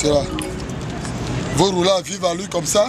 C'est là. Vous roulez à vivre à lui comme ça?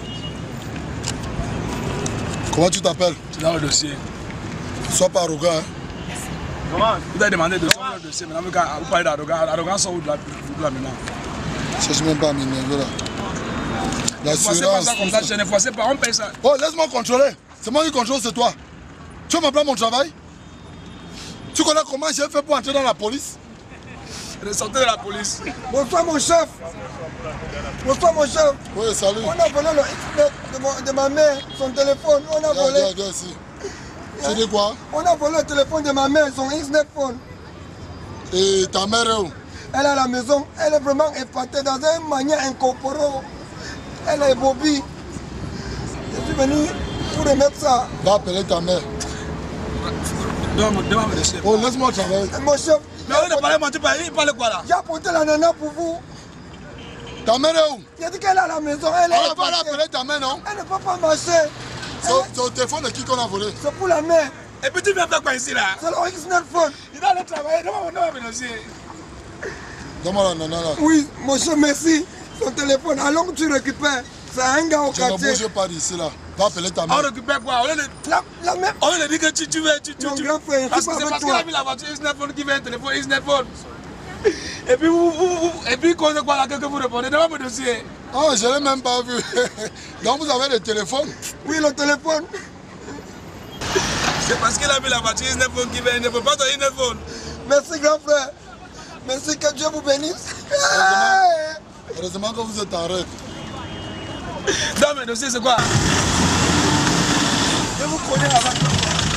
Comment tu t'appelles? C'est dans le dossier. Sois pas arrogant. Hein? Comment? Vous avez demandé de sortir le dossier. Maintenant, vous parlez d'arrogance. Arrogance sort où de là maintenant? Je ne cherche même pas à m'énerver là. L'assurance. C'est pas ça comme ça, je ne force pas, on paye ça. Oh, laisse-moi contrôler. C'est moi qui contrôle, c'est toi. Tu veux m'appeler mon travail? Tu connais comment j'ai fait pour entrer dans la police? Sortez de la police. Bonsoir mon chef. Bonsoir mon chef. Oui, salut. On a volé le X-Net de ma mère, son téléphone. On a volé. Viens ici. Tu dis quoi? On a volé le téléphone de ma mère, son X-Net phone. Et ta mère est où? Elle est à la maison. Elle est vraiment épatée dans une manière incorporée. Elle est Bobby. Je suis venu pour remettre ça. Va appeler ta mère. Oh, laisse-moi travailler. Mon chef. Mais on ne parle pas, il parle quoi là? J'ai apporté la nana pour vous. Ta mère est où? J'ai dit qu'elle est à la maison. Elle est On va l'appeler ta mère, non? Elle ne peut pas marcher. Son téléphone de qui qu'on a volé? C'est pour la mère. Et puis tu viens faire quoi ici là? C'est le X-Net phone. Il va aller travailler, donne-moi le dossier. Donne-moi la nana là. Oui, mon chef, merci. Son téléphone, allons que tu récupères. C'est un gars au quartier. Je ne bouge pas d'ici là. Va appeler ta mère. On récupère quoi? La même. On lui dit que tu veux. Mon grand frère, parce que c'est parce qu'il a mis la voiture X-Net phone qui veut un téléphone X-Net phone. Et puis cause de quoi là que vous répondez? Donne-moi mon dossier. Oh, je ne l'ai même pas vu. Donc vous avez le téléphone? Oui, le téléphone. C'est parce qu'il a mis la voiture X-Net phone qui veut un téléphone, pas ton X-Net phone. Merci grand frère. Merci, que Dieu vous bénisse. Heureusement que vous êtes en règle. Dans mes dossiers, c'est quoi? Je vous connais avant.